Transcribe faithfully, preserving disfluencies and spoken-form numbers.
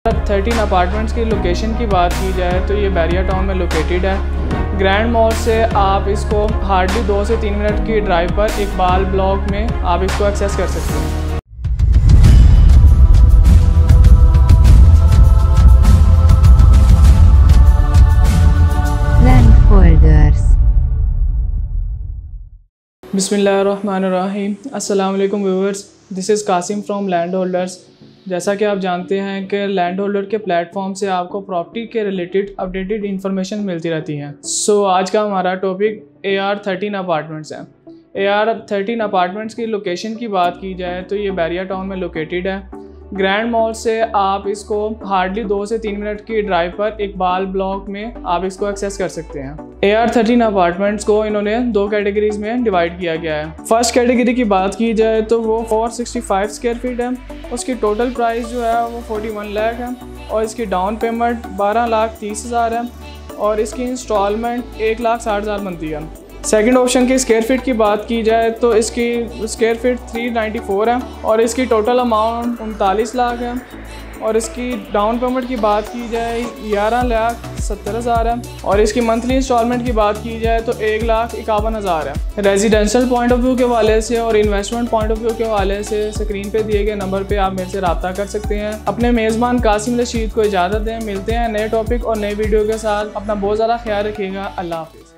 Thirteen apartments की location की बात की जाए तो ये बैरिया टाउन में लोकेटेड है। ग्रैंड मॉल से आप इसको हार्डली दो से तीन मिनट की ड्राइव पर इकबाल ब्लॉक में आप इसको एक्सेस कर सकते हैं। बिस्मिल्लाहिर्रहमानिर्रहीम। अस्सलाम वालेकुम viewers, this is Qasim from land holders. जैसा कि आप जानते हैं कि लैंड होल्डर के प्लेटफॉर्म से आपको प्रॉपर्टी के रिलेटेड अपडेटेड इन्फॉर्मेशन मिलती रहती हैं। सो so, आज का हमारा topic A R thirteen apartments है। ए आर थर्टीन अपार्टमेंट्स की लोकेशन की बात की जाए तो ये बैरिया टाउन में लोकेटेड है। ग्रैंड मॉल से आप इसको हार्डली दो से तीन मिनट की ड्राइव पर इकबाल ब्लॉक में आप इसको एक्सेस कर सकते हैं। ए आर थर्टीन अपार्टमेंट्स को इन्होंने दो कैटेगरीज में डिवाइड किया गया है। फर्स्ट कैटेगरी की बात की जाए तो वो four sixty five square feet है। उसकी टोटल प्राइस जो है वो फोर्टी वन लाख है और इसकी डाउन पेमेंट बारह लाख तीस हज़ार है और इसकी इंस्टॉलमेंट एक लाख साठ हज़ार बनती है। सेकंड ऑप्शन की स्क्वायर फीट की बात की जाए तो इसकी square feet three ninety four है और इसकी टोटल अमाउंट उनतालीस लाख है और इसकी डाउन पेमेंट की बात की जाए ग्यारह लाख सत्तर हज़ार है और इसकी मंथली इंस्टॉलमेंट की बात की जाए तो एक लाख इक्यावन हज़ार है। रेजिडेंशियल पॉइंट ऑफ व्यू के हवाले से और इन्वेस्टमेंट पॉइंट ऑफ व्यू के हवाले से स्क्रीन पे दिए गए नंबर पे आप मेरे से रब्ता कर सकते हैं। अपने मेज़बान कासिम रशीद को इजाज़त दें। मिलते हैं नए टॉपिक और नए वीडियो के साथ। अपना बहुत ज़्यादा ख्याल रखिएगा। अल्लाह हाफिज़।